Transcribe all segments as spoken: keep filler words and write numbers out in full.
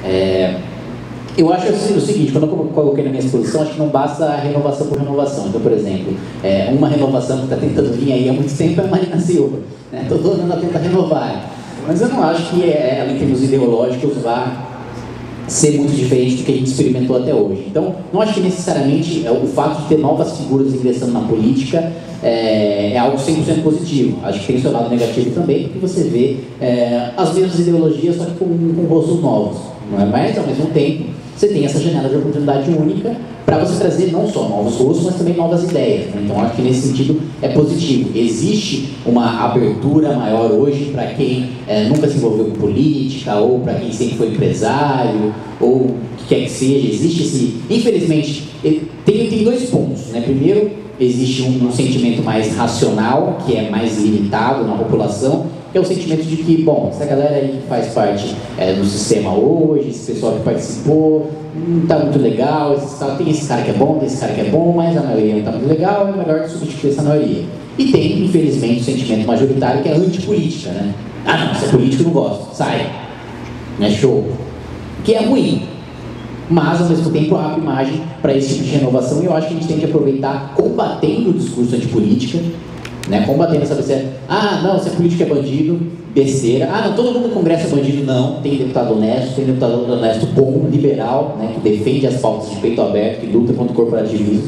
É, eu acho o seguinte, quando eu coloquei na minha exposição, acho que não basta a renovação por renovação. Então, por exemplo, é, uma renovação que está tentando vir aí há muito tempo é a Marina Silva, né? Todo ano ela tenta renovar. Mas eu não acho que ela, em termos ideológicos, vá ser muito diferente do que a gente experimentou até hoje. Então, não acho que necessariamente é, o fato de ter novas figuras ingressando na política é, é algo cem por cento positivo. Acho que tem seu lado negativo também, porque você vê é, as mesmas ideologias, só que com, com rostos novos. Não é? Mas, ao mesmo tempo, você tem essa janela de oportunidade única para você trazer não só novos rostos, mas também novas ideias. Né? Então, acho que nesse sentido é positivo. Existe uma abertura maior hoje para quem é, nunca se envolveu com política, ou para quem sempre foi empresário, ou o que quer que seja. Existe esse... Infelizmente, tem, tem dois pontos. Né? Primeiro, existe um, um sentimento mais racional, que é mais limitado na população, que é o sentimento de que, bom, essa galera aí que faz parte é, do sistema hoje, esse pessoal que participou, não está muito legal, esse, tem esse cara que é bom, tem esse cara que é bom, mas a maioria não está muito legal, é melhor substituir essa maioria. E tem, infelizmente, o sentimento majoritário que é antipolítica, né? Ah, não, se é político eu não gosto, sai, não é show. Que é ruim, mas ao mesmo tempo abre margem para esse tipo de renovação, e eu acho que a gente tem que aproveitar combatendo o discurso antipolítica, né, combatendo essa besteira. Ah, não, se a política é bandido, besteira. Ah, não, todo mundo no Congresso é bandido. Não, tem deputado honesto, tem deputado honesto bom, liberal, né, que defende as pautas de peito aberto, que luta contra o corporativismo.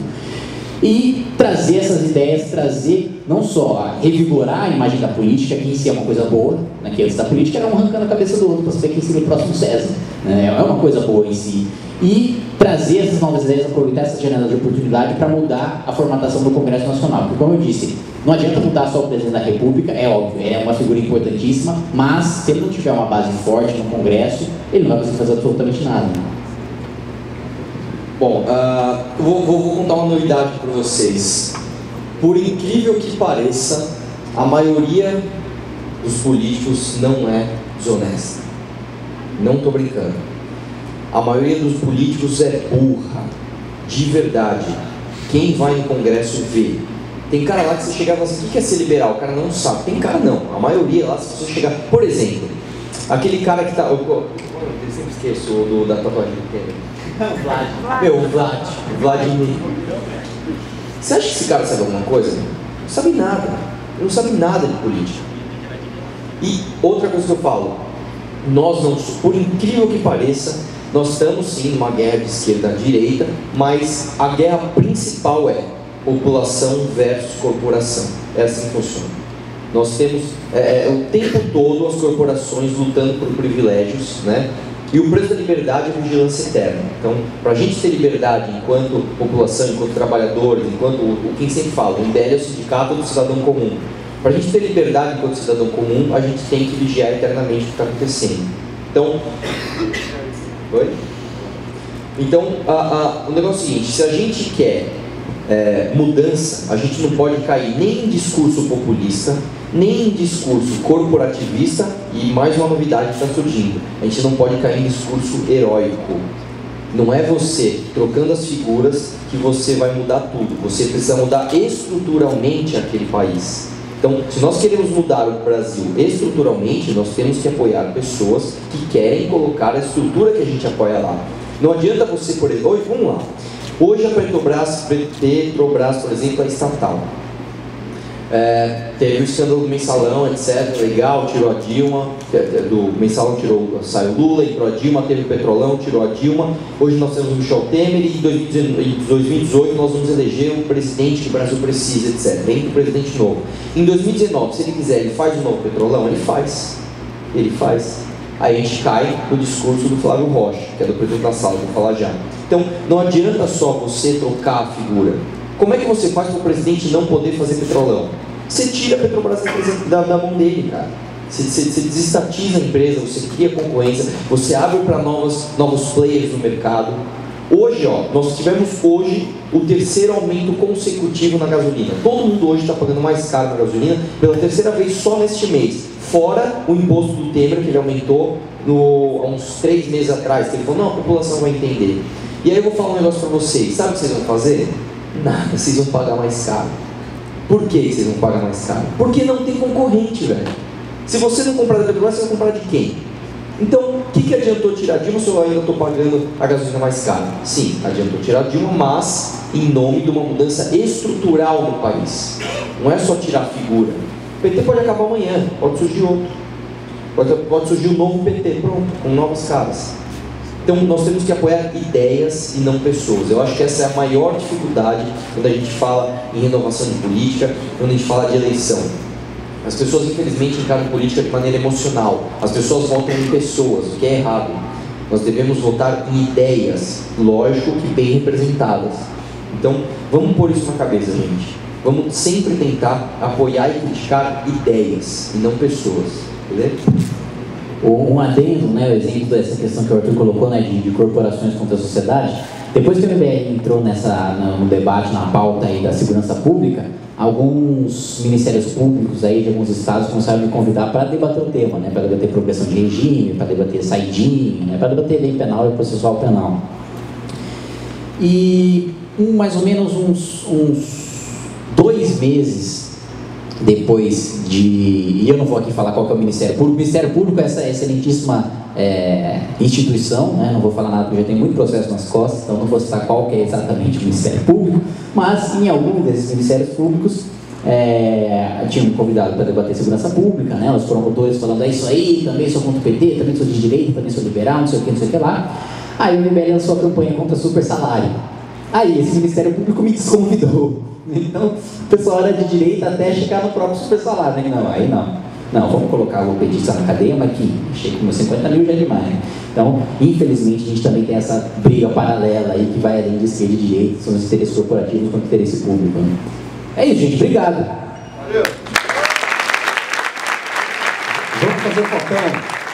E trazer essas ideias, trazer não só a revigorar a imagem da política, que em si é uma coisa boa, né, que antes da política era um arrancando a cabeça do outro para saber quem seria o próximo César, né, é uma coisa boa em si. E trazer essas novas ideias, aproveitar essa janela de oportunidade para mudar a formatação do Congresso Nacional. Porque, como eu disse, não adianta mudar só o presidente da República, é óbvio, é uma figura importantíssima, mas se ele não tiver uma base forte no Congresso, ele não vai conseguir fazer absolutamente nada. Bom, uh, eu vou, vou, vou contar uma novidade para vocês. Por incrível que pareça, a maioria dos políticos não é desonesta. Não estou brincando. A maioria dos políticos é burra, de verdade. Quem vai no Congresso vê. Tem cara lá que você chegava assim, o que é ser liberal? O cara não sabe. Tem cara não. A maioria lá, se você chegar... Por exemplo, aquele cara que tá... Eu, eu sempre esqueço do, da tatuagem do Temer. Vlad. Meu, o Vlad. Vladimir. Você acha que esse cara sabe alguma coisa? Não sabe nada. Ele não sabe nada de política. E outra coisa que eu falo. Nós não... Por incrível que pareça... Nós estamos sim numa guerra de esquerda à direita, mas a guerra principal é população versus corporação. É assim que funciona. Nós temos é, é, o tempo todo as corporações lutando por privilégios, né? E o preço da liberdade é a vigilância eterna. Então, para a gente ter liberdade enquanto população, enquanto trabalhadores, enquanto o, o quem sempre fala, o M B L é o sindicato do cidadão comum. Para a gente ter liberdade enquanto cidadão comum, a gente tem que vigiar eternamente o que está acontecendo. Então... Oi? Então, a, a, o negócio é o seguinte, se a gente quer é, mudança, a gente não pode cair nem em discurso populista, nem em discurso corporativista, e mais uma novidade que está surgindo, a gente não pode cair em discurso heróico. Não é você, trocando as figuras, que você vai mudar tudo. Você precisa mudar estruturalmente aquele país. Então, se nós queremos mudar o Brasil estruturalmente, nós temos que apoiar pessoas que querem colocar a estrutura que a gente apoia lá. Não adianta você, por exemplo, hoje, vamos lá. Hoje a Petrobras, Petrobras, por exemplo, é estatal. É, teve o escândalo do mensalão, etcétera. Legal, tirou a Dilma, do mensalão tirou, saiu Lula, entrou a Dilma, teve o Petrolão, tirou a Dilma. Hoje nós temos o Michel Temer e em dois mil e dezoito nós vamos eleger o presidente que o Brasil precisa, etcétera. Vem o presidente novo. Em dois mil e dezenove, se ele quiser, ele faz de novo o Petrolão? Ele faz. Ele faz. Aí a gente cai no discurso do Flávio Rocha, que é do presidente da sala, vou falar já. Então, não adianta só você trocar a figura. Como é que você faz para o presidente não poder fazer Petrolão? Você tira a Petrobras da, da mão dele, cara. Você, você, você desestatiza a empresa, você cria concorrência, você abre para novos, novos players no mercado. Hoje, ó, nós tivemos hoje o terceiro aumento consecutivo na gasolina. Todo mundo hoje está pagando mais caro na gasolina pela terceira vez só neste mês. Fora o imposto do Temer, que ele aumentou no, há uns três meses atrás. Que ele falou, não, a população vai entender. E aí eu vou falar um negócio para vocês. Sabe o que vocês vão fazer? Nada, vocês vão pagar mais caro. Por que vocês vão pagar mais caro? Porque não tem concorrente, velho. Se você não comprar da Petrobras, você vai comprar de quem? Então, o que, que adiantou tirar Dilma se eu ainda estou pagando a gasolina mais cara? Sim, adiantou tirar Dilma, mas em nome de uma mudança estrutural no país. Não é só tirar a figura. O P T pode acabar amanhã, pode surgir outro. Pode, pode surgir um novo P T, pronto, com novas caras. Então, nós temos que apoiar ideias e não pessoas. Eu acho que essa é a maior dificuldade quando a gente fala em renovação de política, quando a gente fala de eleição. As pessoas, infelizmente, encaram política de maneira emocional. As pessoas votam em pessoas, o que é errado. Nós devemos votar em ideias, lógico que bem representadas. Então, vamos pôr isso na cabeça, gente. Vamos sempre tentar apoiar e criticar ideias e não pessoas. Beleza? Um adendo, né, o exemplo dessa questão que o Arthur colocou, né, de, de corporações contra a sociedade. Depois que o M B L entrou nessa, no debate, na pauta aí da segurança pública, alguns ministérios públicos aí de alguns estados começaram a me convidar para debater o tema, né, para debater progressão de regime, para debater saidinha, né, para debater lei penal e processual penal. E um, mais ou menos uns, uns dois meses depois de... E eu não vou aqui falar qual que é o Ministério Público. O Ministério Público é essa excelentíssima é, instituição, né? Não vou falar nada porque já tem muito processo nas costas, então não vou citar qual que é exatamente o Ministério Público, mas em algum desses Ministérios Públicos é, tinham me convidado para debater segurança pública, né? Os promotores falando, é isso aí, também sou contra o P T, também sou de direita, também sou liberal, não sei o que, não sei o que lá. Aí o M B L lançou a campanha contra super salário. Aí esse Ministério Público me desconvidou. Então, o pessoal era de direita até chegar no próprio super salário, né? Não, aí não. Não, vamos colocar o petista na cadeia, mas que chega com meus cinquenta mil já é demais, né? Então, infelizmente, a gente também tem essa briga paralela aí que vai além de esquerda e direita, são os interesses corporativos contra o interesse público, né? É isso, gente. Obrigado. Valeu. Vamos fazer o papel.